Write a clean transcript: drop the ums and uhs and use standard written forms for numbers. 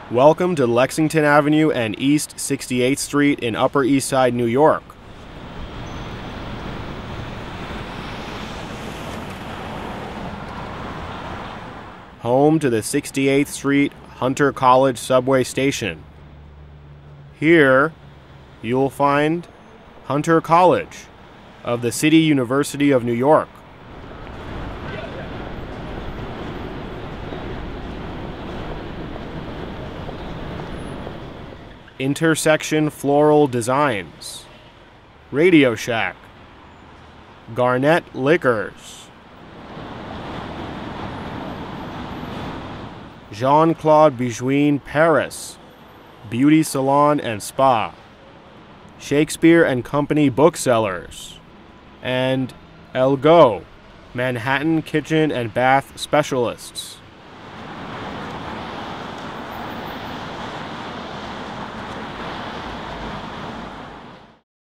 Welcome to Lexington Avenue and East 68th Street in Upper East Side, New York. Home to the 68th Street Hunter College Subway Station. Here, you'll find Hunter College of the City University of New York. Intersection Floral Designs, Radio Shack, Garnet Liquors, Jean-Claude Biguine Paris, Beauty Salon and Spa, Shakespeare and Company Booksellers, and Elgot, Manhattan Kitchen and Bath Specialists.